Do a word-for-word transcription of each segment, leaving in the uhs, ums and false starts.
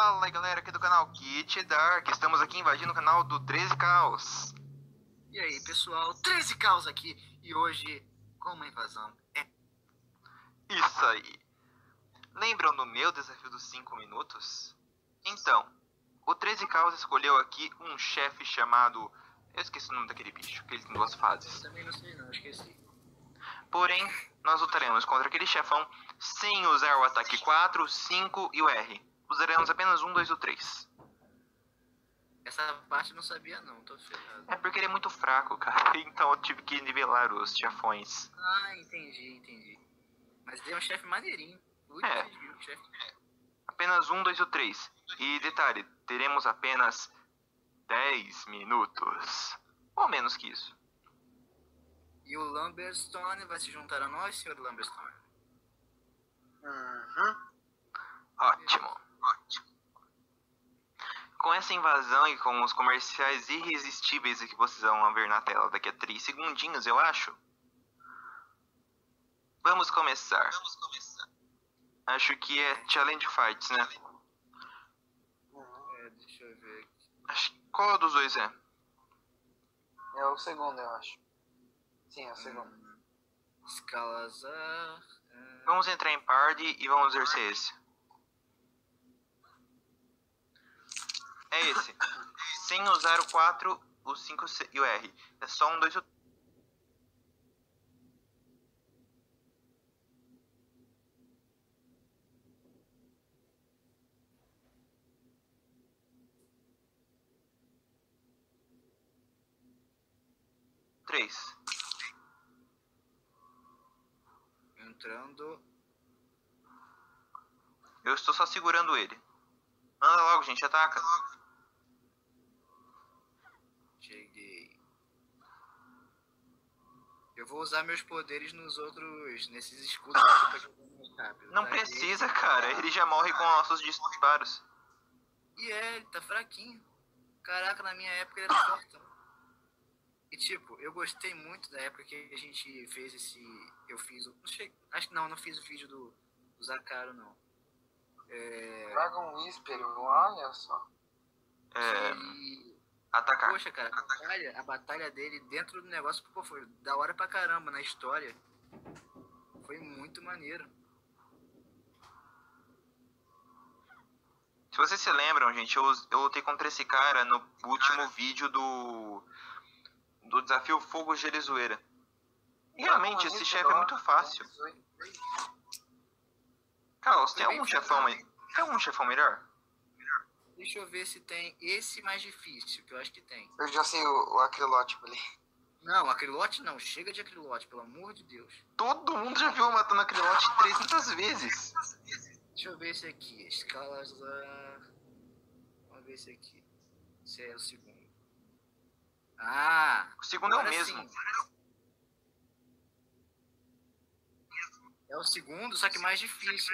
Fala aí galera aqui do canal Kit Dark, estamos aqui invadindo o canal do treze Caos. E aí pessoal, treze Caos aqui e hoje com uma invasão é... Isso aí. Lembram do meu desafio dos cinco minutos? Então, o treze Caos escolheu aqui um chefe chamado... Eu esqueci o nome daquele bicho, que ele tem duas fases. Eu também não sei não, esqueci. Porém, nós lutaremos contra aquele chefão sem usar o ataque quatro, cinco e o R. Usaremos apenas um, dois e o três. Essa parte eu não sabia não, tô ferrado. É porque ele é muito fraco, cara. Então eu tive que nivelar os chefões. Ah, entendi, entendi. Mas ele é um chefe maneirinho. Ui, É. um chefe. Apenas um, dois e o três. E detalhe, teremos apenas dez minutos. Ou menos que isso. E o Lamberstone vai se juntar a nós, senhor Lamberstone? Uhum. Ótimo, ótimo. Com essa invasão e com os comerciais irresistíveis que vocês vão ver na tela daqui a três segundinhos, eu acho. Vamos começar. Vamos começar. Acho que é Challenge Fights, né? É, deixa eu ver aqui. Acho... Qual dos dois é? É o segundo, eu acho. Sim, é o segundo. Hum, Escalazar... hum, Vamos entrar em party e vamos ver se é esse. É esse. Sem usar o quatro, o cinco e o R. É só um, dois e o três. entrando... Eu estou só segurando ele. Anda logo, gente, ataca. Cheguei. Eu vou usar meus poderes nos outros, nesses escudos aqui pra jogar mais rápido. Não tá? precisa, cara. Ele já morre com nossos disparos. E é, ele tá fraquinho. Caraca, na minha época ele era fortão. E tipo, eu gostei muito da época que a gente fez esse... Eu fiz o... Não sei, acho que não, não fiz o vídeo do, do Zakaro, não. É... Dragon Whisper, olha só. É... Ele... Atacar. Poxa, cara, a batalha, a batalha dele dentro do negócio, pô, foi da hora pra caramba na história. Foi muito maneiro. Se vocês se lembram, gente, eu, eu lutei contra esse cara no último vídeo do... Do desafio Fogo Gelo e Zoeira. E realmente, esse chefe é muito fácil. Carlos, tem algum chefão aí? Tem algum chefão melhor? Deixa eu ver se tem esse mais difícil, que eu acho que tem. Eu já sei o, o acrilótipo ali. Não, acrilote não. Chega de acrilote, pelo amor de Deus. Todo mundo já viu eu matando Acrilote trezentas vezes. Deixa eu ver esse aqui. Escalas da... Vamos ver esse aqui. Esse é o segundo. Ah! O segundo é o agora mesmo. sim. É o segundo, só que mais difícil.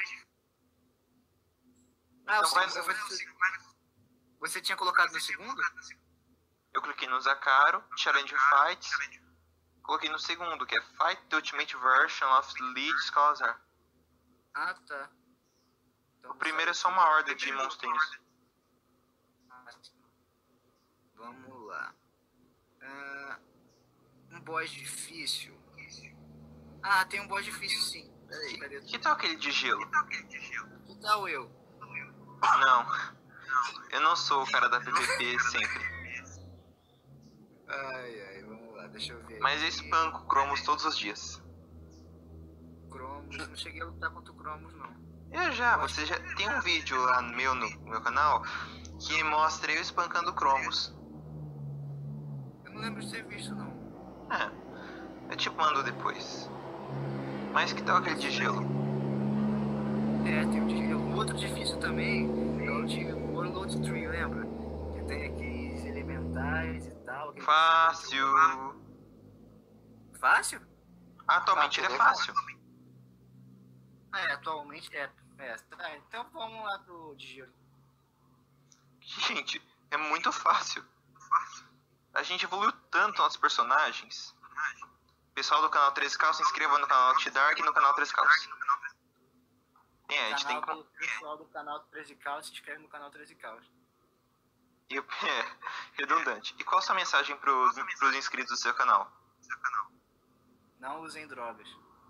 Ah, Então o vai- segundo, você, você tinha colocado no segundo? Eu cliquei no Zakaro, Challenge Fights. Coloquei no segundo, que é Fight the Ultimate Version of Lead Scalazar. Ah, tá. Então, O primeiro é só uma horda de monstrinhos. Ah, sim. Vamos lá. Ah, um boss difícil. Ah, tem um boss difícil sim. Peraí, cadê tu? Que tal aquele de gelo? Que tal eu? Não. Eu não sou o cara da P V P sempre. Ai, ai, vamos lá, deixa eu ver. Mas eu aqui. espanco Cromos todos os dias. Cromos, não cheguei a lutar contra o Cromos, não. Eu já, você já tem um vídeo lá no meu, no meu canal que mostra eu espancando Cromos. Eu não lembro de ter visto, não. É, eu te mando depois. Mas que tal aquele de gelo? É, tem um de o outro difícil também é o de Warlord Tree, lembra? Que tem aqueles elementais e tal. aquele- Fácil. Fácil? Atualmente ele é fácil. É, atualmente é. é tá, então vamos lá pro de gelo. Gente, é muito fácil. A gente evoluiu tanto nossos personagens. Pessoal do canal treze Caos, se inscreva no canal Kit Dark e no canal treze Caos. É, a gente tem Canal que... do pessoal do canal do treze Caos se inscreve no canal treze Caos. E, é, redundante. E qual a sua mensagem pros, pros inscritos do seu canal? Não usem drogas.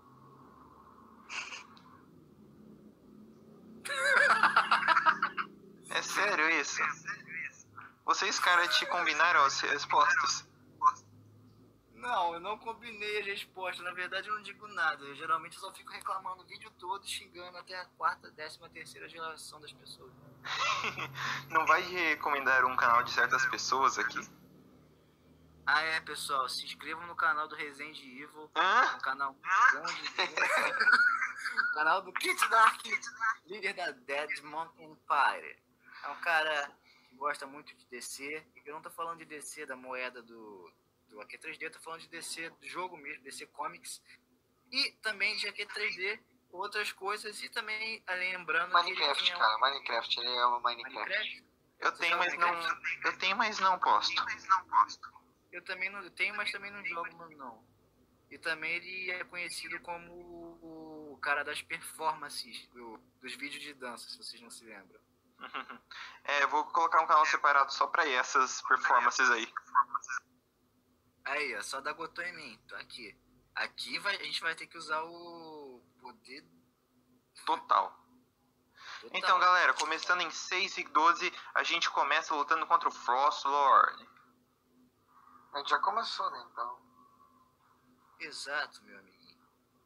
É sério isso? Vocês, cara, te combinaram as respostas? Não, eu não combinei as respostas. Na verdade, eu não digo nada. Eu geralmente só fico reclamando o vídeo todo, xingando até a quarta, décima terceira geração das pessoas. Não vai recomendar um canal de certas pessoas aqui? Ah, é, pessoal. Se inscrevam no canal do Resident Evil. Hã? No canal bom de... canal do Kit Dark, líder da Deadmon Empire. É um cara que gosta muito de D C. E eu não tô falando de D C da moeda do... do A Q três D, eu tô falando de D C do jogo mesmo, D C Comics, e também de A Q três D, outras coisas, e também lembrando Minecraft, que ele tinha... cara, Minecraft, ele ama Minecraft. Minecraft? Eu Você tenho, joga mas não. Minecraft? Eu tenho, mas não posto. Eu também não eu tenho, mas também não jogo, não. E também ele é conhecido como o cara das performances, do, dos vídeos de dança, se vocês não se lembram. É, eu vou colocar um canal separado só pra essas performances aí. Aí, ó, só dá Gotô em mim, tô aqui. Aqui vai, a gente vai ter que usar o poder Total. total. Então, galera, começando em seis e doze, a gente começa lutando contra o Frost Lord. A gente já começou, né, então. Exato, meu amiguinho.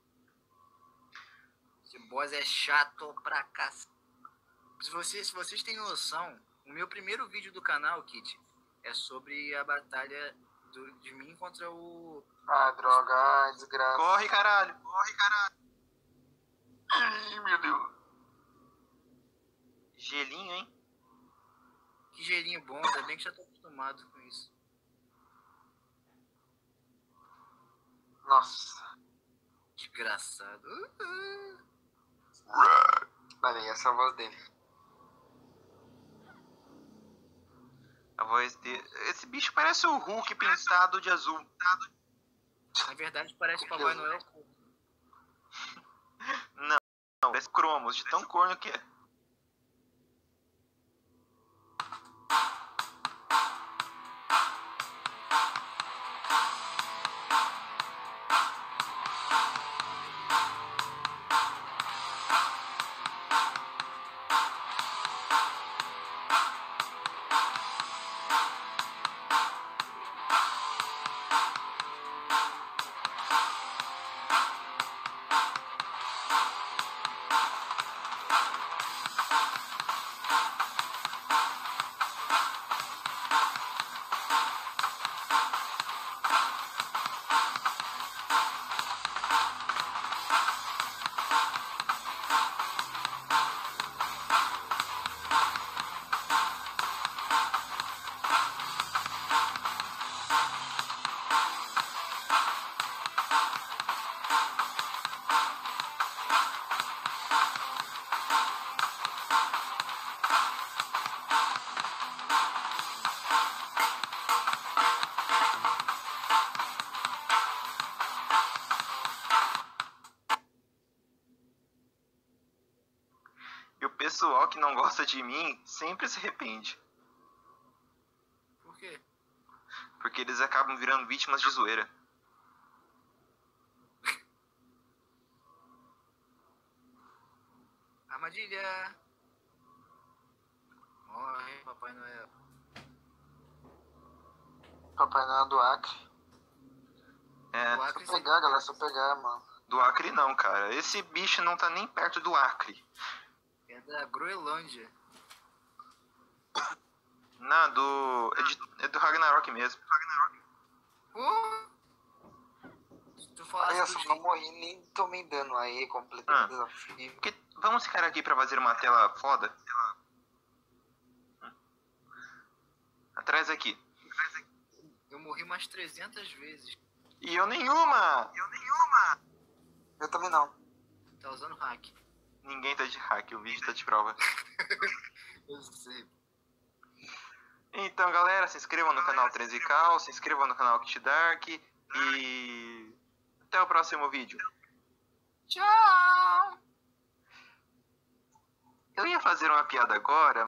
Esse boss é chato pra cacete. Se vocês, se vocês têm noção, o meu primeiro vídeo do canal, Kit, é sobre a batalha do, de mim contra o... Ah, droga, ah, desgraça. Corre, caralho! Corre, caralho! Ai, meu Deus. Gelinho, hein? Que gelinho bom, ainda bem que já tô acostumado com isso. Nossa. Desgraçado. Uh, uh. Olha aí, essa é a voz dele. A voz dele... Esse bicho parece o Hulk pintado de azul. Na verdade, parece o Papai Noel. Não, não, parece cromos, de tão corno que é. E o pessoal que não gosta de mim sempre se arrepende. Por quê? Porque eles acabam virando vítimas de zoeira. Armadilha! Morre, Papai Noel. Papai Noel do Acre. É, O Acre Só pegar, galera, só pegar, mano. do Acre não, cara. Esse bicho não tá nem perto do Acre. é da Groenlândia. Não, do... É, de, é do Ragnarok mesmo. Uh! Se tu falasse Olha do só, jeito- não morri, nem tomei dano aí, completei Ah. o desafio. Porque vamos ficar aqui pra fazer uma tela foda? Atrás aqui. Eu morri umas trezentas vezes. E eu nenhuma! Eu também não. Tá usando hack. Ninguém tá de hack, o vídeo tá de prova. Eu sei. Então, galera, se inscrevam no canal treze Cal, se inscrevam no canal Kit Dark e até o próximo vídeo. Tchau! Eu ia fazer uma piada agora,